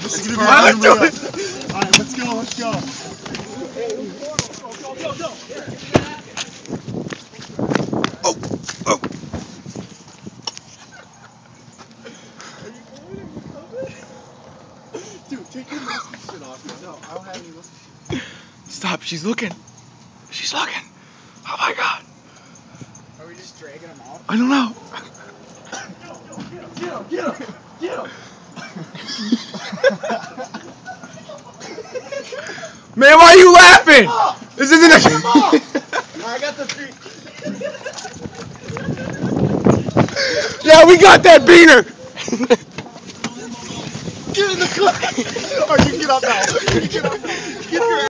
It's gonna be let's do it. Alright, let's go, let's go. Go. Oh. Dude, take your musky shit off. No, I don't have any musky shit. Stop, she's looking. She's looking. Oh my god. Are we just dragging him out? I don't know. Get him! Man, why are you laughing? This isn't a... I got the three. Yeah, we got that beaner. Get in the car! Or you can get up now.